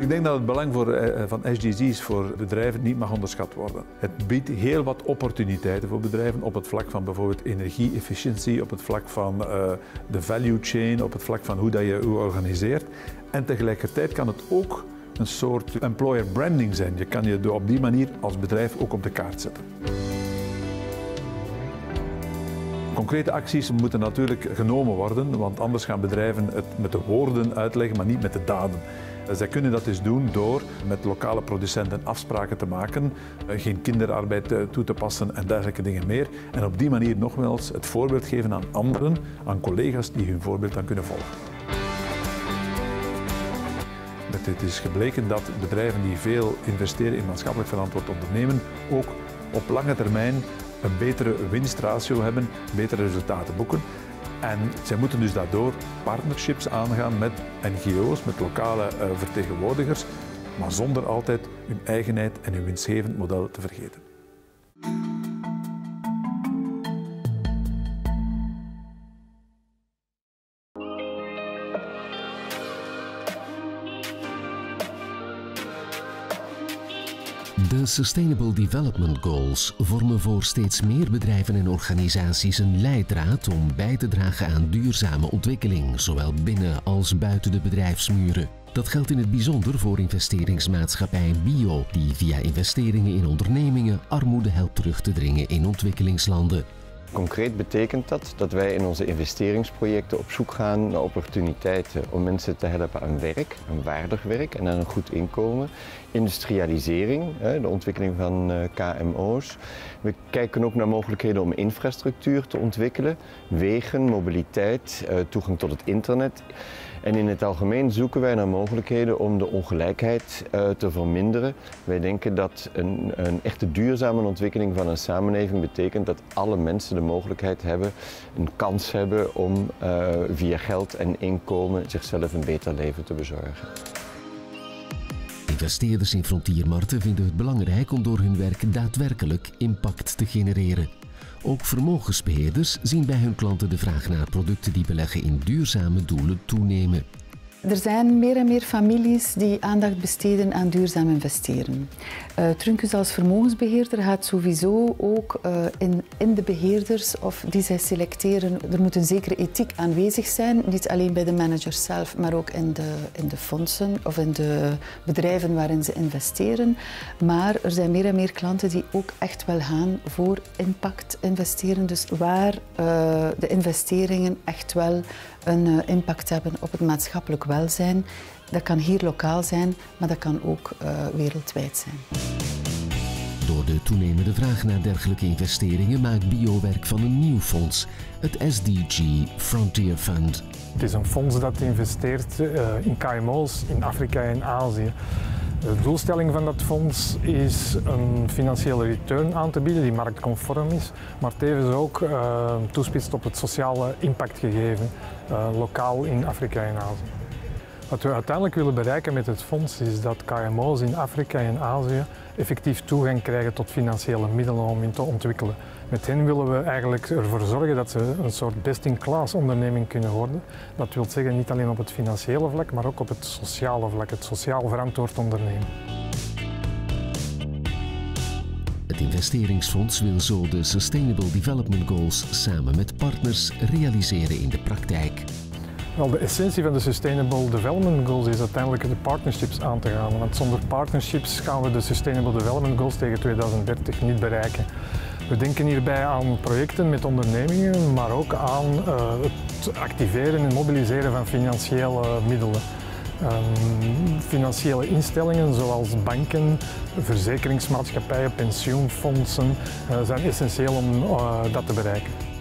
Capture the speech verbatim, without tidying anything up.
Ik denk dat het belang voor, uh, van S D G's voor bedrijven niet mag onderschat worden. Het biedt heel wat opportuniteiten voor bedrijven op het vlak van bijvoorbeeld energie-efficiëntie, op het vlak van uh, de value chain, op het vlak van hoe dat je je organiseert. En tegelijkertijd kan het ook een soort employer branding zijn. Je kan je op die manier als bedrijf ook op de kaart zetten. Concrete acties moeten natuurlijk genomen worden, want anders gaan bedrijven het met de woorden uitleggen, maar niet met de daden. Zij kunnen dat dus doen door met lokale producenten afspraken te maken, geen kinderarbeid toe te passen en dergelijke dingen meer. En op die manier nogmaals het voorbeeld geven aan anderen, aan collega's die hun voorbeeld dan kunnen volgen. Het is gebleken dat bedrijven die veel investeren in maatschappelijk verantwoord ondernemen ook op lange termijn een betere winstratio hebben, betere resultaten boeken. En zij moeten dus daardoor partnerships aangaan met N G O's, met lokale uh, vertegenwoordigers, maar zonder altijd hun eigenheid en hun winstgevend model te vergeten. De Sustainable Development Goals vormen voor steeds meer bedrijven en organisaties een leidraad om bij te dragen aan duurzame ontwikkeling, zowel binnen als buiten de bedrijfsmuren. Dat geldt in het bijzonder voor investeringsmaatschappij Bio, die via investeringen in ondernemingen armoede helpt terug te dringen in ontwikkelingslanden. Concreet betekent dat dat wij in onze investeringsprojecten op zoek gaan naar opportuniteiten om mensen te helpen aan werk, aan waardig werk en aan een goed inkomen. Industrialisering, de ontwikkeling van K M O's. We kijken ook naar mogelijkheden om infrastructuur te ontwikkelen, wegen, mobiliteit, toegang tot het internet. En in het algemeen zoeken wij naar mogelijkheden om de ongelijkheid uh, te verminderen. Wij denken dat een, een echte duurzame ontwikkeling van een samenleving betekent dat alle mensen de mogelijkheid hebben, een kans hebben om uh, via geld en inkomen zichzelf een beter leven te bezorgen. Investeerders in frontiermarkten vinden het belangrijk om door hun werk daadwerkelijk impact te genereren. Ook vermogensbeheerders zien bij hun klanten de vraag naar producten die beleggen in duurzame doelen toenemen. Er zijn meer en meer families die aandacht besteden aan duurzaam investeren. Uh, Truncus als vermogensbeheerder gaat sowieso ook uh, in, in de beheerders of die zij selecteren. Er moet een zekere ethiek aanwezig zijn, niet alleen bij de managers zelf, maar ook in de, in de fondsen of in de bedrijven waarin ze investeren. Maar er zijn meer en meer klanten die ook echt wel gaan voor impact investeren. Dus waar uh, de investeringen echt wel een uh, impact hebben op het maatschappelijk welzijn. Dat kan hier lokaal zijn, maar dat kan ook uh, wereldwijd zijn. Door de toenemende vraag naar dergelijke investeringen maakt Bio werk van een nieuw fonds, het S D G Frontier Fund. Het is een fonds dat investeert uh, in K M O's in Afrika en Azië. De doelstelling van dat fonds is een financiële return aan te bieden die marktconform is, maar tevens ook uh, toespitst op het sociale impactgegeven, uh, lokaal in Afrika en Azië. Wat we uiteindelijk willen bereiken met het fonds is dat K M O's in Afrika en Azië effectief toegang krijgen tot financiële middelen om in te ontwikkelen. Met hen willen we eigenlijk ervoor zorgen dat ze een soort best-in-class onderneming kunnen worden. Dat wil zeggen niet alleen op het financiële vlak, maar ook op het sociale vlak, het sociaal verantwoord ondernemen. Het investeringsfonds wil zo de Sustainable Development Goals samen met partners realiseren in de praktijk. Wel, de essentie van de Sustainable Development Goals is uiteindelijk de partnerships aan te gaan. Want zonder partnerships gaan we de Sustainable Development Goals tegen tweeduizend dertig niet bereiken. We denken hierbij aan projecten met ondernemingen, maar ook aan uh, het activeren en mobiliseren van financiële middelen. Um, financiële instellingen zoals banken, verzekeringsmaatschappijen, pensioenfondsen uh, zijn essentieel om uh, dat te bereiken.